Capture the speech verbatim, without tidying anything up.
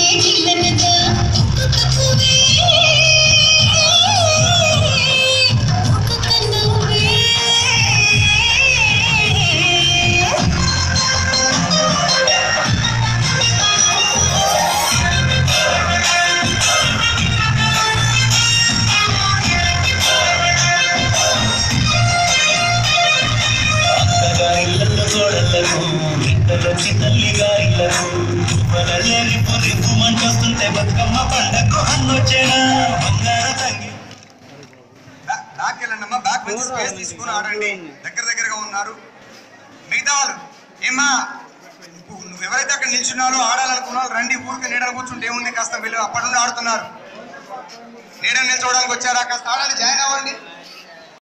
నాకెళ్ళండమ్మా back bench space తీసుకుని ఆడండి. దగ్గర దగ్గరగా ఉన్నారు మిగతా వాళ్ళు. ఏమా నువ్వు ఎవరైతే అక్కడ నిల్చున్నారో ఆడాలనుకున్నారో రండి. ఊరికి నీడని కూర్చుంటే ఏముంది, కాస్త వీళ్ళు అప్పటి నుండి ఆడుతున్నారు. నీడని నిల్చోవడానికి వచ్చారా, కాస్త ఆడాలి, జాయిన్ అవ్వండి.